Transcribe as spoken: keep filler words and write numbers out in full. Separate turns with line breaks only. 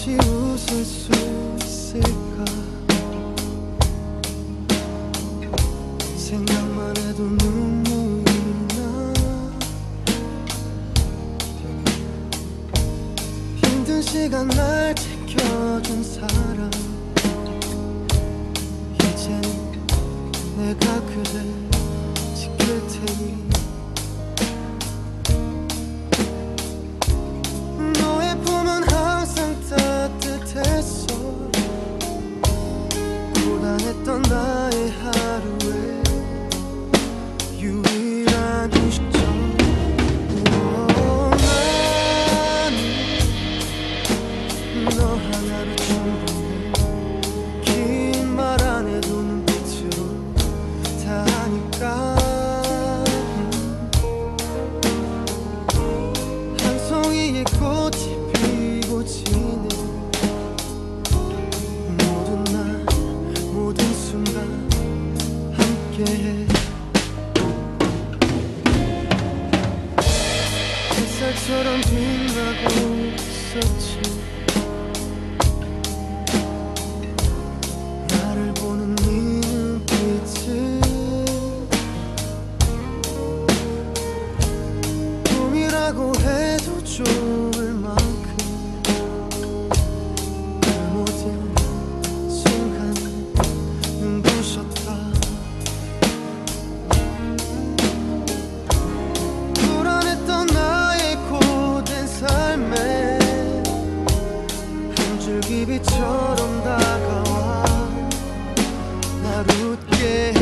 다시 웃을 수 있을까? 생각만 해도 눈물이 나. 힘든 시간 날 지켜준 사람, 이제는 내가 그댈 지킬 테니. 너의 품은 항상 따뜻했어. 고단했던 나의 하루에 유일한 음식점. 나는 너 하나로 충분해. 긴 말 안 해도 눈빛으로 다 하니까. 한 송이의 꽃이 피고 지는 모든 날 모든 순간 함께해. 햇살처럼 빛나고 있었지. 나를 보는 네 눈빛은 꿈이라고 해도 좋을 만큼 그 모든 순간은 눈부셨다. 불안했던 나의 고된 삶에 한 줄기 빛처럼 다가와 날 웃게 해.